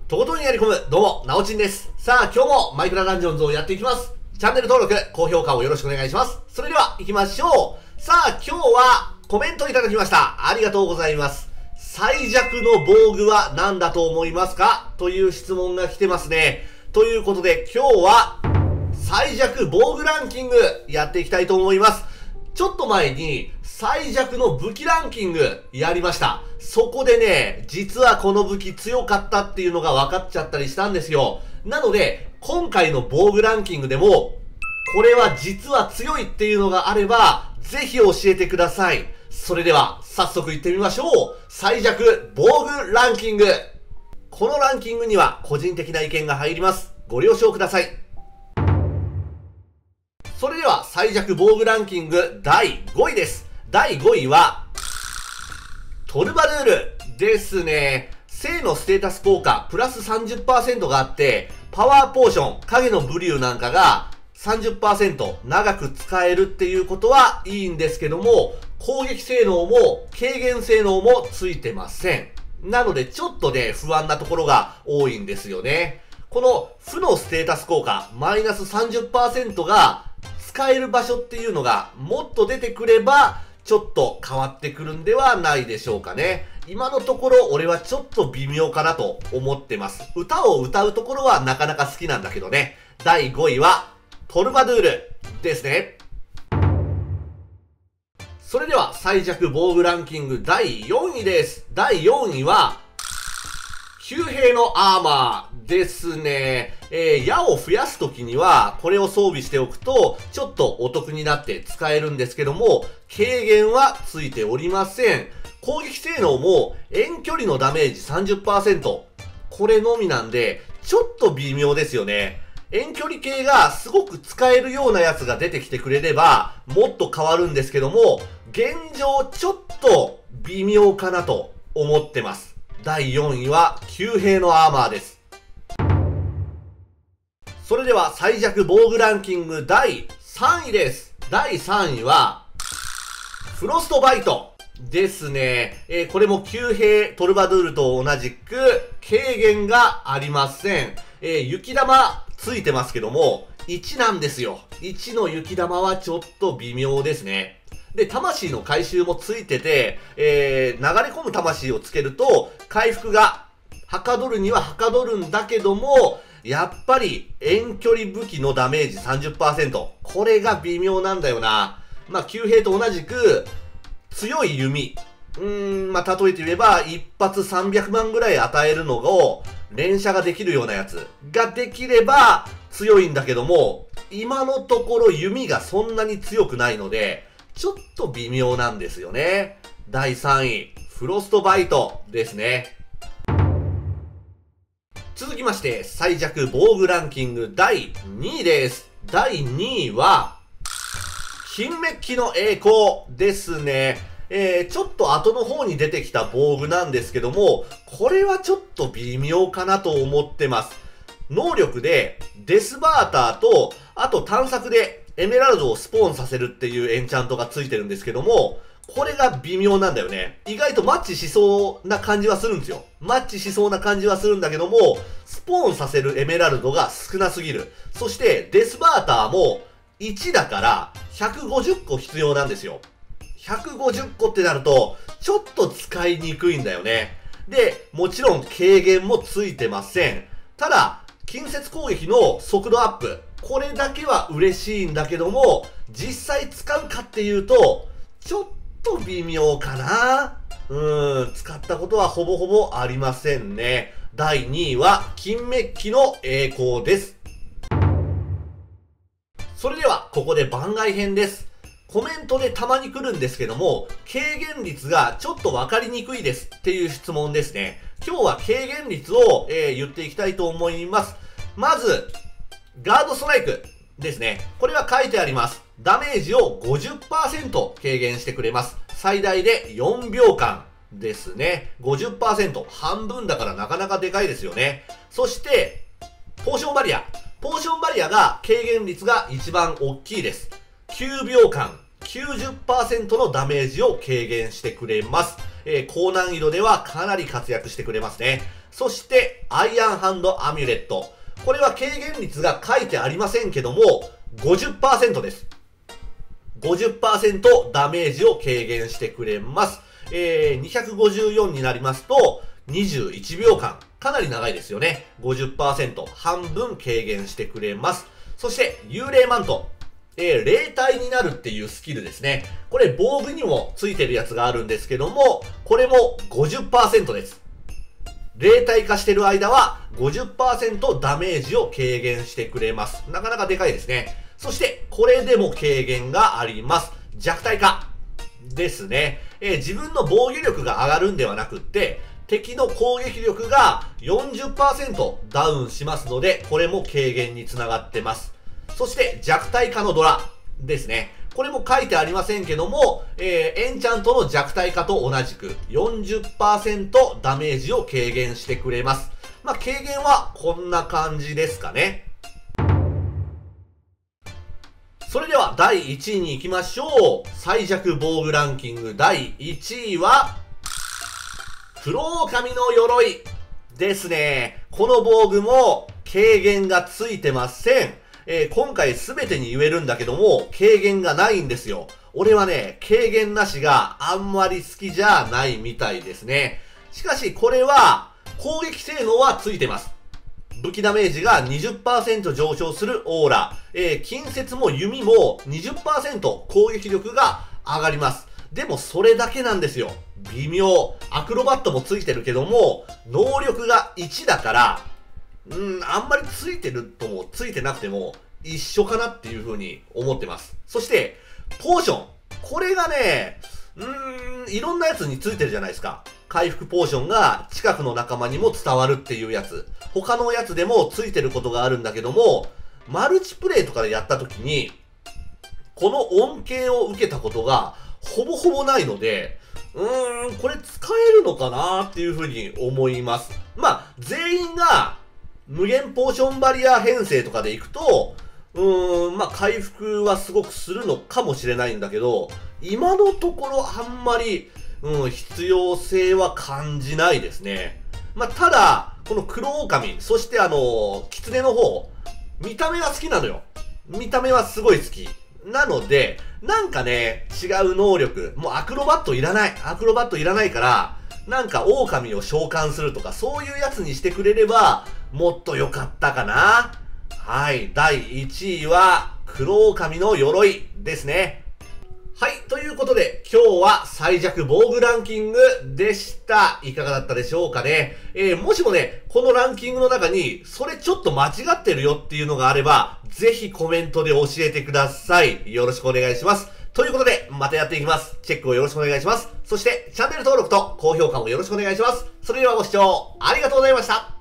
とことんやり込む、どうも、なおちんです。さあ、今日もマイクラダンジョンズをやっていきます。チャンネル登録、高評価をよろしくお願いします。それでは、行きましょう。さあ、今日はコメントいただきました。ありがとうございます。最弱の防具は何だと思いますかという質問が来てますね。ということで、今日は最弱防具ランキングやっていきたいと思います。ちょっと前に最弱の武器ランキングやりました。そこでね、実はこの武器強かったっていうのが分かっちゃったりしたんですよ。なので、今回の防具ランキングでも、これは実は強いっていうのがあれば、ぜひ教えてください。それでは、早速行ってみましょう。最弱防具ランキング。このランキングには個人的な意見が入ります。ご了承ください。それでは、最弱防具ランキング第5位です。第5位は、トルバルールですね。正のステータス効果プラス 30% があって、パワーポーション、影のブリューなんかが 30% 長く使えるっていうことはいいんですけども、攻撃性能も軽減性能もついてません。なのでちょっとね、不安なところが多いんですよね。この負のステータス効果、マイナス 30% が使える場所っていうのがもっと出てくれば、ちょっと変わってくるんではないでしょうかね。今のところ俺はちょっと微妙かなと思ってます。歌を歌うところはなかなか好きなんだけどね。第5位はトルバドゥールですね。それでは最弱防具ランキング第4位です。第4位は旧兵のアーマーですね。矢を増やすときには、これを装備しておくと、ちょっとお得になって使えるんですけども、軽減はついておりません。攻撃性能も遠距離のダメージ 30%。これのみなんで、ちょっと微妙ですよね。遠距離系がすごく使えるようなやつが出てきてくれれば、もっと変わるんですけども、現状ちょっと微妙かなと思ってます。第4位は、旧兵のアーマーです。それでは、最弱防具ランキング第3位です。第3位は、フロストバイトですね。これも旧兵トルバドゥールと同じく、軽減がありません。雪玉ついてますけども、1なんですよ。1の雪玉はちょっと微妙ですね。で、魂の回収もついてて、流れ込む魂をつけると、回復が、はかどるにははかどるんだけども、やっぱり遠距離武器のダメージ 30%。これが微妙なんだよな。まあ、旧兵と同じく、強い弓。まあ、例えて言えば、一発300万ぐらい与えるのを、連射ができるようなやつができれば強いんだけども、今のところ弓がそんなに強くないので、ちょっと微妙なんですよね。第3位、フロストバイトですね。続きまして、最弱防具ランキング第2位です。第2位は、金メッキの栄光ですね。ちょっと後の方に出てきた防具なんですけども、これはちょっと微妙かなと思ってます。能力で、デスバーターと、あと探索でエメラルドをスポーンさせるっていうエンチャントがついてるんですけども、これが微妙なんだよね。意外とマッチしそうな感じはするんですよ。マッチしそうな感じはするんだけども、スポーンさせるエメラルドが少なすぎる。そして、デスバーターも1だから150個必要なんですよ。150個ってなると、ちょっと使いにくいんだよね。で、もちろん軽減もついてません。ただ、近接攻撃の速度アップ。これだけは嬉しいんだけども、実際使うかっていうと、ちょっと微妙かな。使ったことはほぼほぼありませんね。第2位は、金メッキの栄光です。それでは、ここで番外編です。コメントでたまに来るんですけども、軽減率がちょっとわかりにくいですっていう質問ですね。今日は軽減率を、言っていきたいと思います。まず、ガードストライクですね。これは書いてあります。ダメージを 50% 軽減してくれます。最大で4秒間ですね。50%。半分だからなかなかでかいですよね。そして、ポーションバリア。ポーションバリアが軽減率が一番大きいです。9秒間 90% のダメージを軽減してくれます。高難易度ではかなり活躍してくれますね。そして、 アイアンハンドアミュレット。これは軽減率が書いてありませんけども、50% です。50% ダメージを軽減してくれます。254になりますと、21秒間。かなり長いですよね。50%。半分軽減してくれます。そして、幽霊マント。霊体になるっていうスキルですね。これ防具にもついてるやつがあるんですけども、これも 50% です。霊体化してる間は 50% ダメージを軽減してくれます。なかなかでかいですね。そして、これでも軽減があります。弱体化ですね。自分の防御力が上がるんではなくって、敵の攻撃力が 40% ダウンしますので、これも軽減につながってます。そして弱体化のドラですね。これも書いてありませんけども、エンチャントの弱体化と同じく 40% ダメージを軽減してくれます。まあ、軽減はこんな感じですかね。それでは第1位に行きましょう。最弱防具ランキング第1位は、黒狼の鎧ですね。この防具も軽減がついてません。今回すべてに言えるんだけども、軽減がないんですよ。俺はね、軽減なしがあんまり好きじゃないみたいですね。しかしこれは、攻撃性能はついてます。武器ダメージが 20% 上昇するオーラ、近接も弓も 20% 攻撃力が上がります。でもそれだけなんですよ。微妙。アクロバットもついてるけども、能力が1だから、あんまりついてるともついてなくても一緒かなっていう風に思ってます。そして、ポーション。これがね、いろんなやつについてるじゃないですか。回復ポーションが近くの仲間にも伝わるっていうやつ。他のやつでもついてることがあるんだけども、マルチプレイとかでやった時に、この恩恵を受けたことがほぼほぼないので、これ使えるのかなっていう風に思います。まあ、全員が無限ポーションバリア編成とかでいくと、まあ、回復はすごくするのかもしれないんだけど、今のところあんまり、必要性は感じないですね。まあ、ただ、この黒狼、そして狐の方、見た目は好きなのよ。見た目はすごい好き。なので、なんかね、違う能力、もうアクロバットいらない。アクロバットいらないから、なんか狼を召喚するとか、そういうやつにしてくれれば、もっと良かったかな。はい、第1位は、黒狼の鎧ですね。はい、ということで、今日は最弱防具ランキングでした。いかがだったでしょうかね。もしもね、このランキングの中に、それちょっと間違ってるよっていうのがあれば、ぜひコメントで教えてください。よろしくお願いします。ということで、またやっていきます。チェックをよろしくお願いします。そして、チャンネル登録と高評価もよろしくお願いします。それではご視聴ありがとうございました。